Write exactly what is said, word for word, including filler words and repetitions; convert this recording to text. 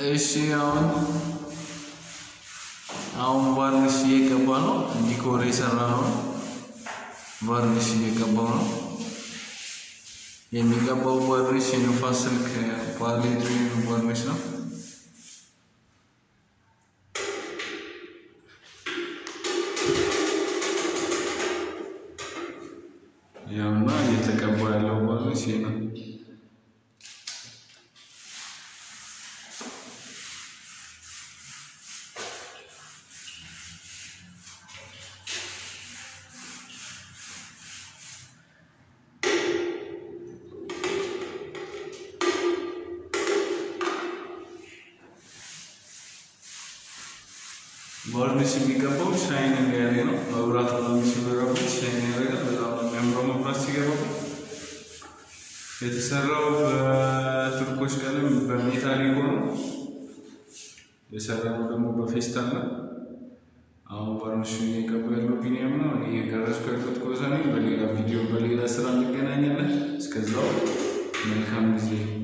እሺ አሁን አሁን ቫርኒሽ እየቀባ ነው ዲኮር እየሰራ ነው ቫርኒሽ እየቀባው ነው የሚቀባው ቫርኒሽ የንፋስ ስልክ ፓሌት ቫርኒሽ ነው ያውና እየተቀባ ያለው ቫርኒሽ ነው ቫርኒሽ የሚቀባው ሻይኒንግ ያለ ነው መብራት ነው የሚሰራበት ሻይኒንግ ያለ በጣም የሚያምረው መብራት ሲገባው የተሰራው በቱርኮች ቀለም በሜታሊክ ነው የሰራው ደግሞ በፌስታል ነው አሁን ቫርኒሽ የሚቀባው ያለው ቢኒያም ነው እኔ የቀረጽኩ ያለሁት ኮዛ ነኝ በሌላ ቪዲዮ በሌላ ስራ እንገናኛለን እስከዛው መልካም ጊዜ